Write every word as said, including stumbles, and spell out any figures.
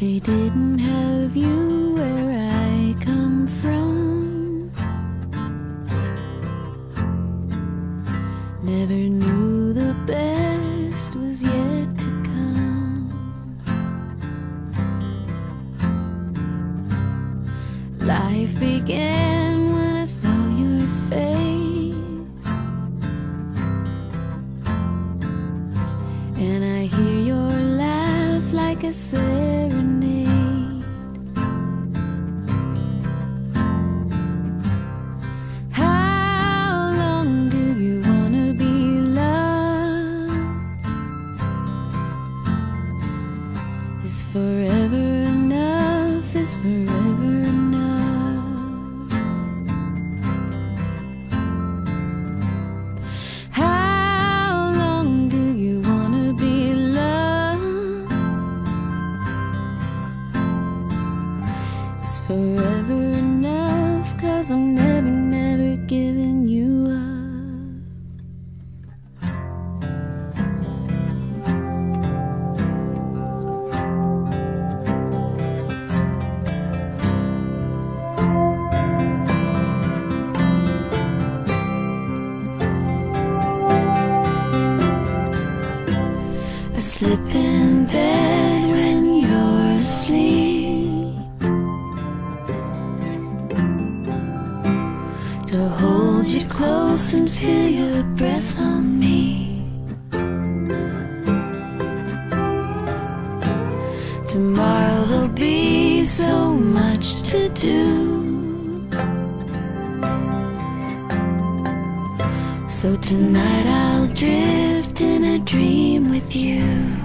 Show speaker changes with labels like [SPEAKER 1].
[SPEAKER 1] they didn't have you where I come from. Never knew the best was yet to come. Life began when I saw your face, and I hear your laugh like a serenade. How long do you wanna be loved? Is forever enough? Is forever enough? How long do you wanna be loved? Is forever enough? 'Cause I'm never, never giving you up. I slip in bed when you're asleep, to hold you close and feel your breath on me. Tomorrow there'll be so much to do, so tonight I'll drift in a dream with you.